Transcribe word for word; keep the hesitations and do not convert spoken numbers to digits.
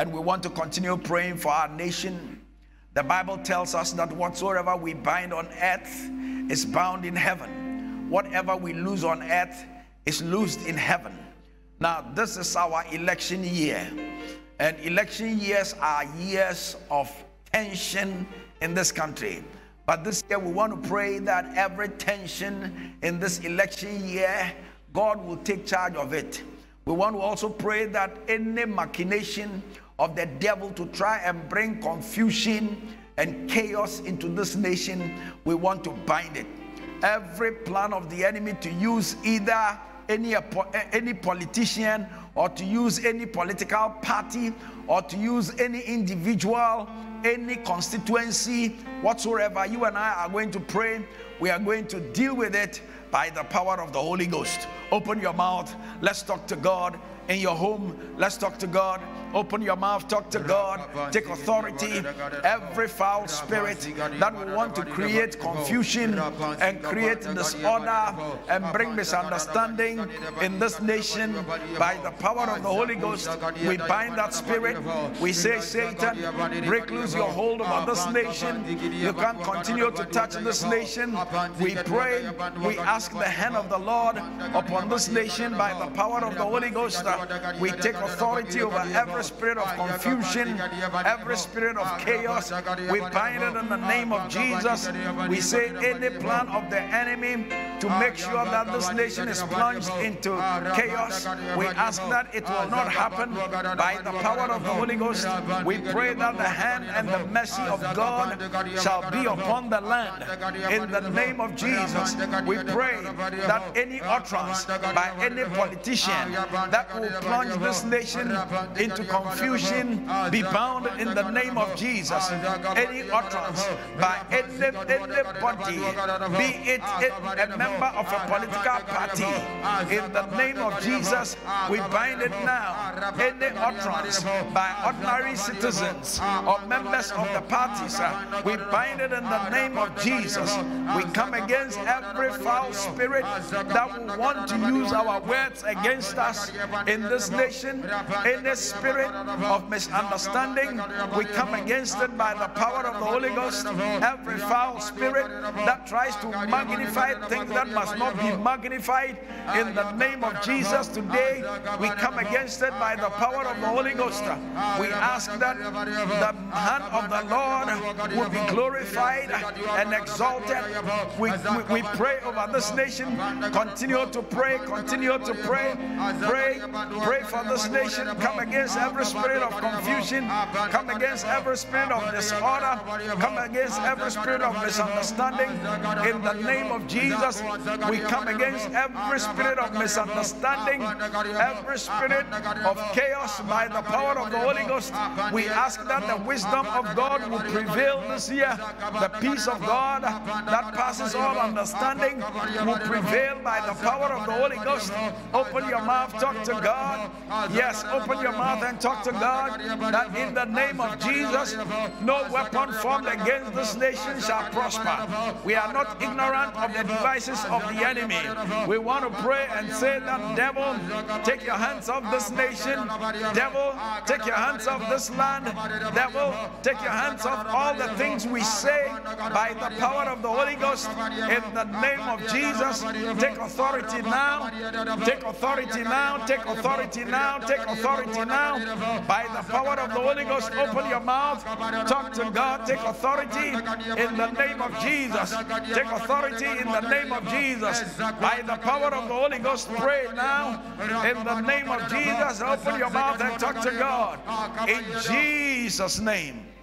and we want to continue praying for our nation. The Bible tells us that whatsoever we bind on earth is bound in heaven. Whatever we lose on earth is loosed in heaven. Now, this is our election year. And election years are years of tension in this country. But this year we want to pray that every tension in this election year, God will take charge of it. We want to also pray that any machination of the devil to try and bring confusion and chaos into this nation, we want to bind it. Every plan of the enemy to use either any, any politician or to use any political party or to use any individual, any constituency whatsoever, you and I are going to pray. We are going to deal with it by the power of the Holy Ghost. Open your mouth. Let's talk to God. In your home, let's talk to God. Open your mouth, talk to God. Take authority. Every foul spirit that will want to create confusion and create disorder and bring misunderstanding in this nation, by the power of the Holy Ghost, we bind that spirit. We say, Satan, break loose your hold over this nation. You can't continue to touch this nation. We pray, we ask the hand of the Lord upon this nation by the power of the Holy Ghost. We take authority over every spirit of confusion, every spirit of chaos. We bind it in the name of Jesus. We say any plan of the enemy to make sure that this nation is plunged into chaos, we ask that it will not happen by the power of the Holy Ghost. We pray that the hand and the mercy of God shall be upon the land in the name of Jesus. We pray that any utterance by any politician that will plunge this nation into confusion be bound in the name of Jesus. Any utterance by any, anybody, be it a member of a political party, in the name of Jesus, we bind it now. Any utterance by ordinary citizens or members of the parties, we bind it in the name of Jesus. We come against every foul spirit that will want to use our words against us in this nation. Any spirit of misunderstanding, we come against it by the power of the Holy Ghost. Every foul spirit that tries to magnify things that must not be magnified, in the name of Jesus, today we come against it by the power of the Holy Ghost. We ask that the hand of the Lord will be glorified and exalted. We, we, we pray over this nation. Continue to pray, continue to pray. Pray, pray for this nation. Come against every spirit of confusion. Come against every spirit of disorder. Come against every spirit of misunderstanding. In the name of Jesus, we come against every spirit of misunderstanding, every spirit of chaos by the power of the Holy Ghost. We ask that the wisdom of God will prevail this year. The peace of God that passes all understanding will prevail by the power of the Holy Ghost. Open your mouth, talk to God. Yes, open your mouth and talk to God, that in the name of Jesus, no weapon formed against this nation shall prosper. We are not ignorant of the devices of the enemy. We want to pray and say that, devil, take your hands off this nation. Devil, take your hands off this land. Devil, take your hands off all the things we say by the power of the Holy Ghost. In the name of Jesus, take authority now. Take authority now. Take authority now. Take authority now. By the power of the Holy Ghost, open your mouth. Talk to God. Take authority in the name of Jesus. Take authority in the name of Jesus. By the power of the Holy Ghost, pray now. In the name of Jesus, open your mouth and talk to God. In Jesus' name.